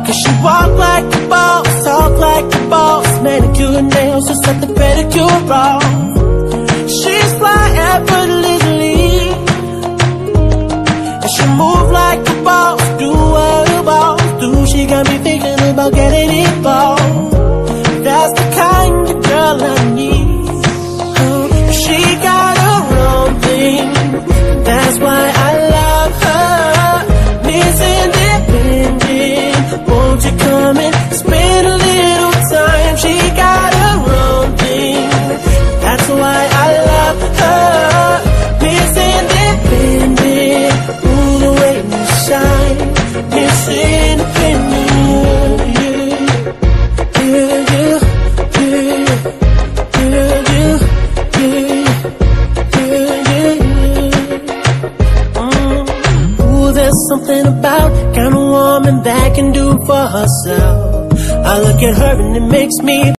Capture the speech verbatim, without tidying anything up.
Cause she walk like a boss, talk like a boss, manicure and nails, just set the pedicure off. She's fly effortlessly, and she move like a boss, do what a boss do. She got me thinking about getting involved. That's the kind of girl I need. She got her own thing, that's why I love her. Miss Independent, won't you come and spend a little time? She got her own thing, that's why I love her. Miss Independent, ooh, the way you shine. Miss Independent, yeah, yeah, yeah, yeah, yeah, yeah, yeah, yeah. Mm. Ooh, there's something about kind of woman that can do for herself. I look at her and it makes me